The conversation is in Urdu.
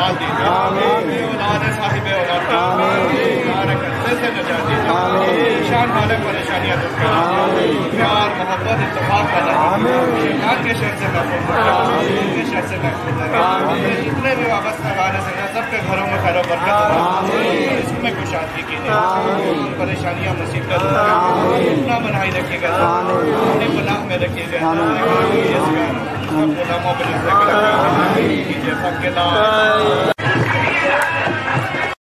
اولاد دیجیے، اولاد صاحب اولاد سے نجات دیجیے، شان مالک پریشانیاں دور کریں، پیار محبت اتفاق پیدا کریں، شیطان کے شر سے محفوظ رکھیں، کے شر سے محفوظ رکھیں، جتنے بھی وابستہ گانے سے سب کے گھروں میں خیر و برکت ہو، اس میں کشادگی کیجیے، پریشانیاں مصیبت اپنا بنائی رکھیے گا، اپنی پناہ میں رکھیے گا، سب غلاموں پہ نظر کیجیے، سب کے نام